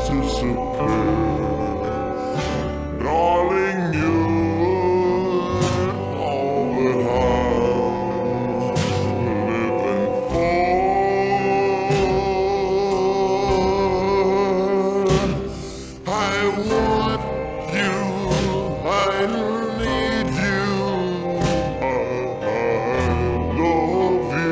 disappear. Darling, you're all that I'm living for. I want you, I need you, I love you.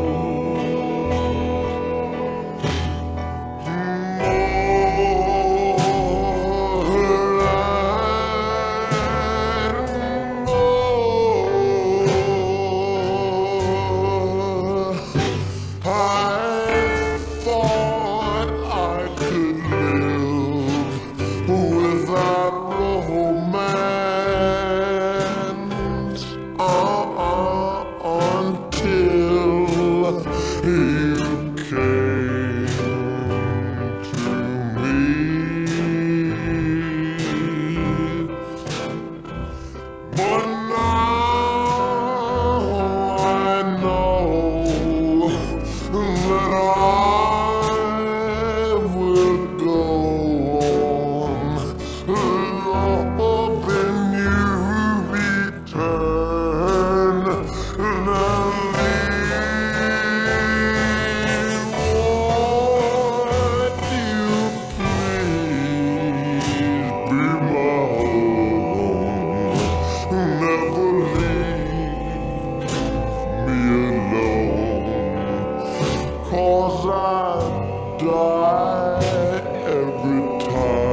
I thought I could live without romance until you came to me. But now I know that I will go on hoping you return. Won't you please be my home? Never leave me alone, 'cause I die every time